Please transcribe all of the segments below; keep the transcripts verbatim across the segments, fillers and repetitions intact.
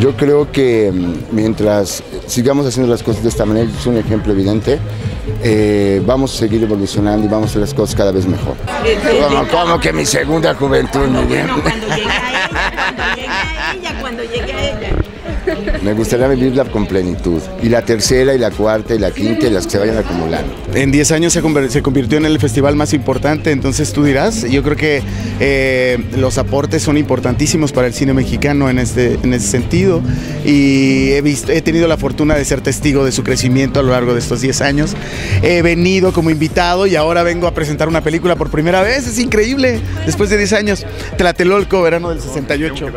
Yo creo que mientras sigamos haciendo las cosas de esta manera, es un ejemplo evidente, eh, vamos a seguir evolucionando y vamos a hacer las cosas cada vez mejor. Como, como que mi segunda juventud, muy bien. Bueno, cuando llegue a ella, cuando llegue a ella, cuando llegue a ella. Me gustaría vivirla con plenitud. Y la tercera, y la cuarta, y la quinta, y las que se vayan acumulando. En diez años se, conver se convirtió en el festival más importante, entonces tú dirás, yo creo que eh, los aportes son importantísimos para el cine mexicano en este, en ese sentido, y he, visto, he tenido la fortuna de ser testigo de su crecimiento a lo largo de estos diez años. He venido como invitado y ahora vengo a presentar una película por primera vez, es increíble, después de diez años. Tlatelolco, verano del sesenta y ocho.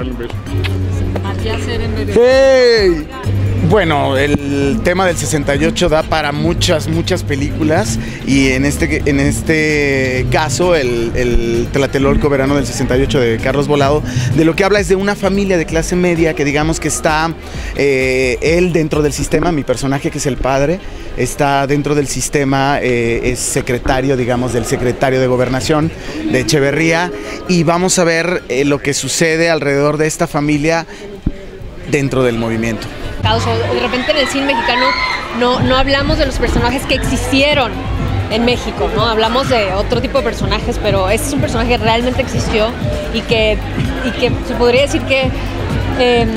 ¡Hey! Bueno, el tema del sesenta y ocho da para muchas, muchas películas, y en este, en este caso, el, el Tlatelolco, verano del sesenta y ocho de Carlos Volado, de lo que habla es de una familia de clase media que digamos que está, eh, él dentro del sistema, mi personaje que es el padre, está dentro del sistema, eh, es secretario, digamos, del secretario de Gobernación de Echeverría, y vamos a ver eh, lo que sucede alrededor de esta familia dentro del movimiento. De repente en el cine mexicano no, no hablamos de los personajes que existieron en México, ¿no? Hablamos de otro tipo de personajes, pero este es un personaje que realmente existió y que, y que se podría decir que eh,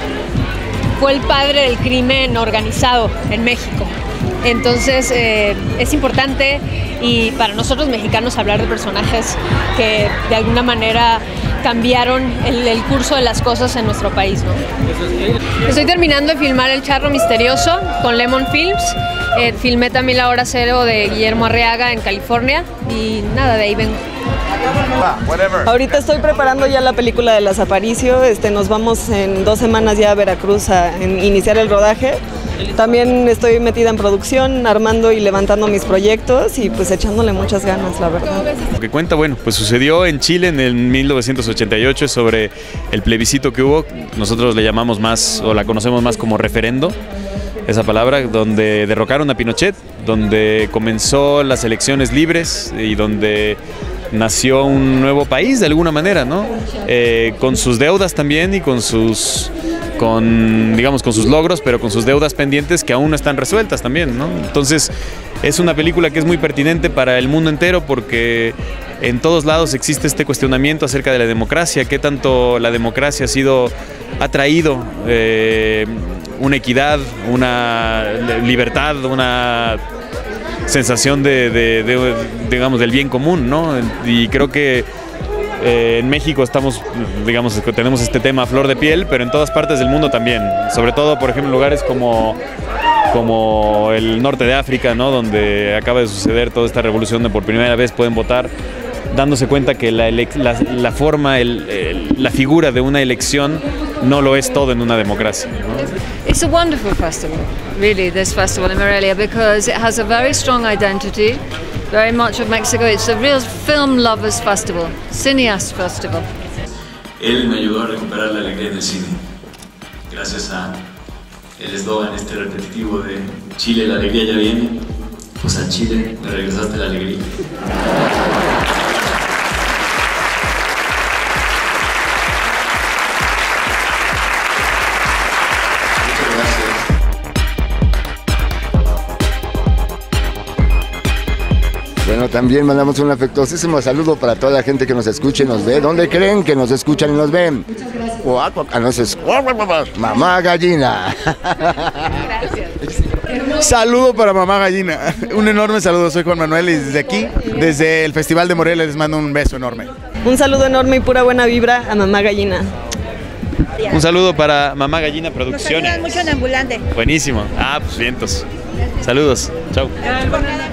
fue el padre del crimen organizado en México. Entonces eh, es importante, y para nosotros mexicanos, hablar de personajes que de alguna manera cambiaron el, el curso de las cosas en nuestro país, ¿no? Estoy terminando de filmar El Charro Misterioso con Lemon Films. Eh, filmé también La Hora Cero de Guillermo Arriaga en California, y nada, de ahí vengo. Ahorita estoy preparando ya la película de Las Aparicio. Este, nos vamos en dos semanas ya a Veracruz a en, iniciar el rodaje. También estoy metida en producción, armando y levantando mis proyectos, y pues echándole muchas ganas, la verdad. Lo que cuenta, bueno, pues sucedió en Chile en el mil novecientos ochenta y ocho, sobre el plebiscito que hubo. Nosotros le llamamos más, o la conocemos más como referendo, esa palabra, donde derrocaron a Pinochet, donde comenzó las elecciones libres y donde nació un nuevo país de alguna manera, ¿no? Eh, con sus deudas también y con sus, con, digamos, con sus logros, pero con sus deudas pendientes que aún no están resueltas también, ¿no? Entonces es una película que es muy pertinente para el mundo entero, porque en todos lados existe este cuestionamiento acerca de la democracia, qué tanto la democracia ha sido, ha traído eh, una equidad, una libertad, una sensación de, de, de, digamos, del bien común, ¿no? Y creo que eh, en México estamos, digamos, tenemos este tema a flor de piel, pero en todas partes del mundo también, sobre todo, por ejemplo, en lugares como, como el norte de África, ¿no? Donde acaba de suceder toda esta revolución, de por primera vez pueden votar, dándose cuenta que la, la, la forma, el, el, la figura de una elección no lo es todo en una democracia, ¿no? It's a wonderful festival, really, this festival in Morelia, because it has a very strong identity, very much of Mexico. It's a real film lovers festival, cineast festival. Él me ayudó a recuperar la alegría del cine, gracias a el eslogan este repetitivo de Chile, la alegría ya viene. Pues a Chile me regresaste la alegría. Bueno, también mandamos un afectuosísimo saludo para toda la gente que nos escucha y nos ve. ¿Dónde creen que nos escuchan y nos ven? Ah, no, es Mamá Gallina. Gracias. Saludo para Mamá Gallina. Un enorme saludo, soy Juan Manuel, y desde aquí, desde el Festival de Morelia, les mando un beso enorme. Un saludo enorme y pura buena vibra a Mamá Gallina. Un saludo para Mamá Gallina Producciones. Nos ayudan mucho en Ambulante. Buenísimo. Ah, pues vientos. Saludos. Chau.